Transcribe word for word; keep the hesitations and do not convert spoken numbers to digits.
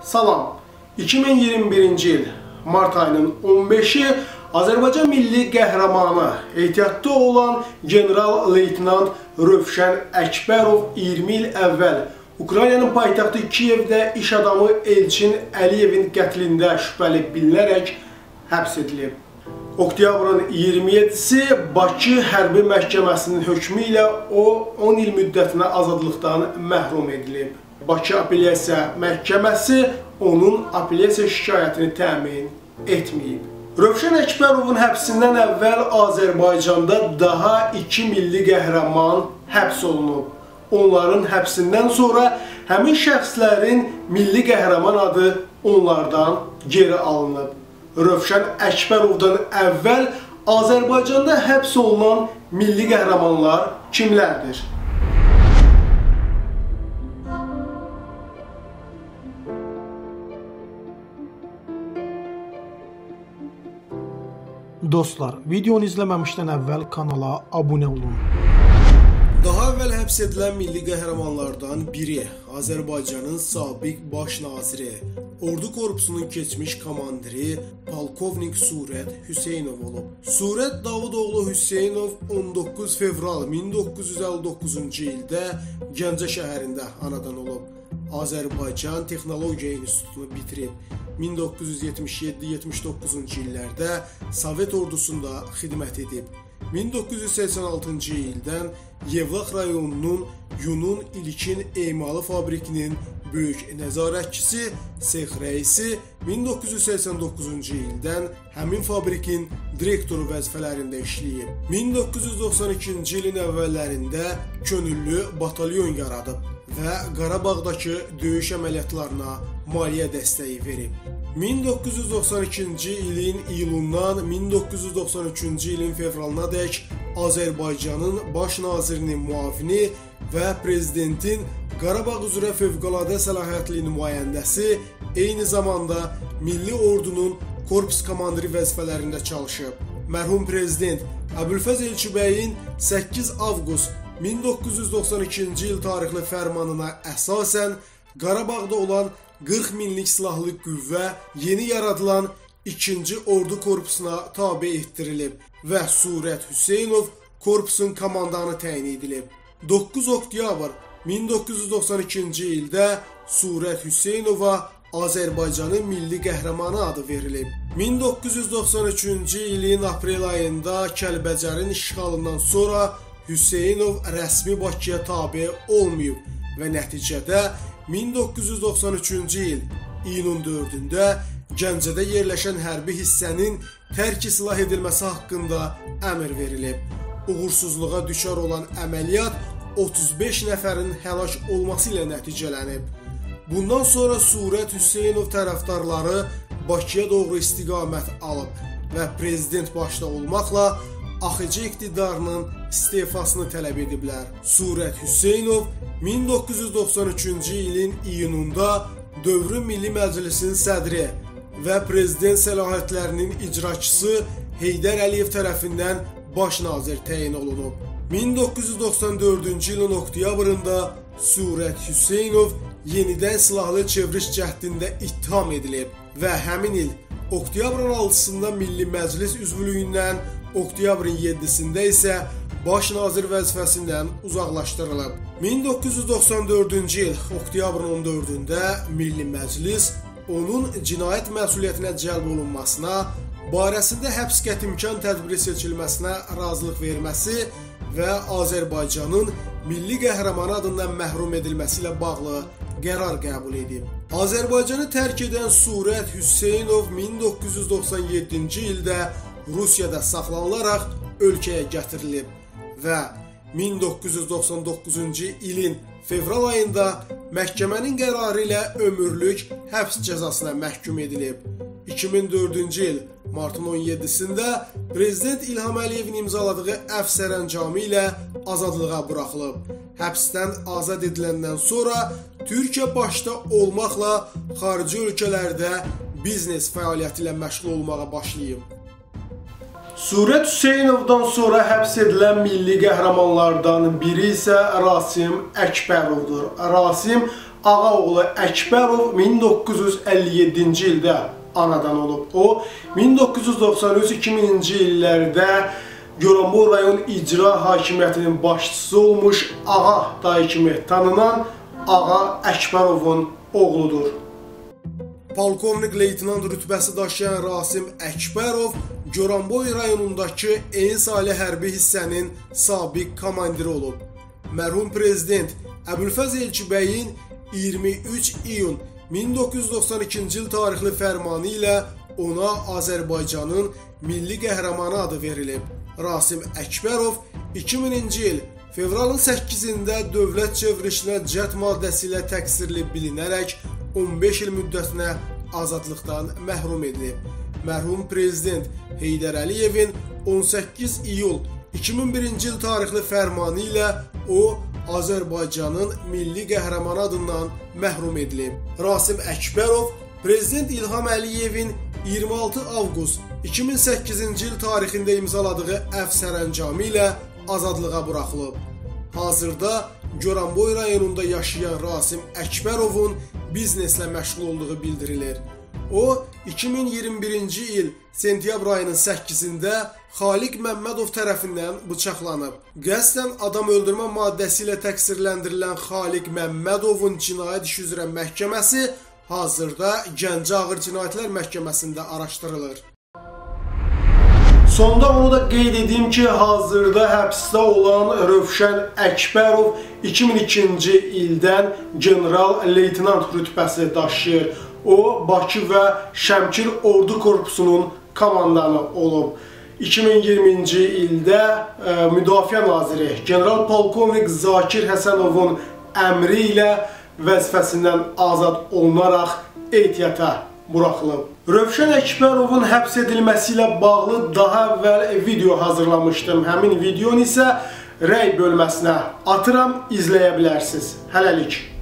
Salam. iki min iyirmi birinci il mart ayının on beşi Azərbaycan milli qəhrəmanı, ehtiyatda olan general-leytenant Rövşən Əkbərov iyirmi il əvvəl Ukraynanın paytaxtı Kiyevdə iş adamı Elçin Əliyevin qətlində şübhəli bilinərək həbs edilib. Oktyabrın iyirmi yeddisi Bakı Hərbi Məhkəməsinin hökmü ilə o on il müddətinə azadlıqdan məhrum edilib. Bakı Apellyasiya Məhkəməsi onun apellyasiya şikayətini təmin etməyib. Rövşən Əkbərovun həbsindən əvvəl Azərbaycanda daha iki milli qəhrəman həbs olunub. Onların həbsindən sonra həmin şəxslərin milli qəhrəman adı onlardan geri alınıb. Rövşən Əkbərovdan əvvəl Azərbaycanda həbs olunan milli qəhrəmanlar kimlərdir? Dostlar, videonu izləməmişdən əvvəl kanala abunə olun. Daha əvvəl həbs edilən milli qəhrəmanlardan biri Azərbaycanın sabiq baş naziri, ordu korpusunun keçmiş komandiri Polkovnik Surət Hüseynov olub. Surət Davudoğlu Hüseynov on doqquz fevral min doqquz yüz əlli doqquzuncu ildə Gəncə şəhərində anadan olub. Azərbaycan Texnologiya İnstitutunu bitirib. min doqquz yüz yetmiş yeddi yetmiş doqquzuncu illərdə Sovet ordusunda xidmət edib. min doqquz yüz səksən altıncı ildən Yevlax rayonunun Yunun İlkin Emalı fabrikinin böyük nəzarətçisi, sex rəisi, min doqquz yüz səksən doqquzuncu ildən həmin fabrikin direktoru vəzifələrində işləyib. min doqquz yüz doxsan ikinci ilin əvvəllərində könüllü batalyon yaradıb və Qarabağdakı döyüş əməliyyatlarına maliyyə dəstəyi verib. min doqquz yüz doxsan ikinci ilin iyulundan min doqquz yüz doxsan üçüncü ilin fevralına dək Azərbaycanın baş nazirinin müavini və prezidentin Qarabağ üzrə fövqəladə səlahiyyətli nümayəndəsi, eyni zamanda Milli Ordunun korpus komandiri vəzifələrində çalışıb. Mərhum prezident Əbülfəz Elçibəyin səkkiz avqust min doqquz yüz doxsan ikinci il tarixli fərmanına əsasən Qarabağda olan qırx minlik silahlı qüvvə yeni yaradılan ikinci Ordu korpusuna tabe etdirilib və Surət Hüseynov korpusun komandanı təyin edilib. doqquz oktyabr min doqquz yüz doxsan ikinci ildə Surət Hüseynova Azərbaycanın milli qəhrəmanı adı verilib. min doqquz yüz doxsan üçüncü ilin aprel ayında Kəlbəcərin işğalından sonra Hüseynov rəsmi Bakıya tabe olmayıb və nəticədə min doqquz yüz doxsan üçüncü il iyunun dördündə Gəncədə yerləşən hərbi hissənin tərk silah edilməsi haqqında əmr verilib. Uğursuzluğa düşər olan əməliyyat otuz beş nəfərin həlak olması ilə nəticələnib. Bundan sonra Surət Hüseynov tərəfdarları Bakıya doğru istiqamət alıb və prezident başda olmaqla A X C iqtidarının istefasını tələb ediblər. Surət Hüseynov min doqquz yüz doxsan üçüncü ilin iyununda Dövrü Milli Məclisinin sədri və prezident səlahiyyətlərinin icraçısı Heydər Əliyev tərəfindən baş nazir təyin olunub. min doqquz yüz doxsan dördüncü ilin oktyabrında Surət Hüseynov yenidən silahlı çevriliş cəhdində ittiham edilib və həmin il oktyabrın altısında Milli Məclis üzvlüyündən, oktyabrın yeddisində isə baş nazir vəzifəsindən uzaqlaşdırılıb. min doqquz yüz doxsan dördüncü il oktyabrın on dördündə Milli Məclis onun cinayət məsuliyyətinə cəlb olunmasına, barəsində həbs qətimkan tədbiri seçilməsinə razılıq verməsi və Azərbaycanın milli qəhrəmanı adından məhrum edilməsi ilə bağlı qərar qəbul edib. Azərbaycanı tərk edən Surət Hüseynov min doqquz yüz doxsan yeddinci ildə Rusiyada saxlanılaraq ölkəyə gətirilib və min doqquz yüz doxsan doqquzuncu ilin fevral ayında məhkəmənin qərarı ilə ömürlük həbs cəzasına məhkum edilib. iki min dördüncü il martın on yeddisində Prezident İlham Əliyevin imzaladığı əfv sərəncamı ilə azadlığa buraxılıb. Həbsdən azad ediləndən sonra Türkiyə başda olmaqla xarici ölkələrdə biznes fəaliyyəti ilə məşğul olmağa başlayıb. Surət Hüseynovdan sonra həbs edilən milli qəhrəmanlardan biri isə Rasim Əkbərovdur. Rasim Ağaoğlu Əkbərov min doqquz yüz əlli yeddinci ildə anadan olub. O, min doqquz yüz doxsan üç iki minci illərdə Goranboy rayon icra hakimiyyətinin başçısı olmuş Ağa dayı kimi tanınan Ağa Əkbərovun oğludur. Polkovnik leytenant rütbəsi daşıyan Rasim Əkbərov Goranboy rayonundakı Eni-Salih hərbi hissənin sabiq komandiri olub. Mərhum prezident Əbülfəz Elçibəyin iyirmi üç iyun min doqquz yüz doxsan ikinci il tarixli fərmanı ilə ona Azərbaycanın milli qəhrəmanı adı verilib. Rasim Əkbərov iki mininci il fevralın səkkizində dövlət çevrilişinə cəhd maddəsi ilə təqsirli bilinərək on beş il müddətinə azadlıqdan məhrum edilib. Mərhum prezident Heydər Əliyevin on səkkiz iyul iki min birinci il tarixli fərmanı ilə o Azərbaycanın milli qəhrəmanı adından məhrum edilib. Rasim Əkbərov prezident İlham Əliyevin iyirmi altı avqust iki min səkkizinci il tarixində imzaladığı əfv sərəncamı ilə azadlığa buraxılıb. Hazırda Goranboy rayonunda yaşayan Rasim Əkbərovun bizneslə məşğul olduğu bildirilir. O, iki min iyirmi birinci il sentyabr ayının səkkizində Xaliq Məmmədov tərəfindən bıçaqlanıb. Qəsdən adam öldürmə maddəsi ilə təqsirləndirilən Xaliq Məmmədovun cinayət işi üzrə məhkəməsi hazırda Gəncə Ağır Cinayətlər Məhkəməsində araşdırılır. Sonda onu da qeyd edeyim ki, hazırda həbsdə olan Rövşən Əkbərov iki min ikinci ildən general leytenant rütbəsi daşıyır. O, Bakı və Şəmkir Ordu Korpusunun komandanı olub. iki min iyirminci ildə e, Müdafiə Naziri general polkovnik Zakir Həsənovun əmri ilə vəzifəsindən azad olunaraq ehtiyata buraxılıb. Rövşən Əkbərovun həbs edilməsi ilə bağlı daha əvvəl video hazırlamışdım. Həmin videonu isə rəy bölməsinə atıram, izləyə bilərsiniz. Hələlik.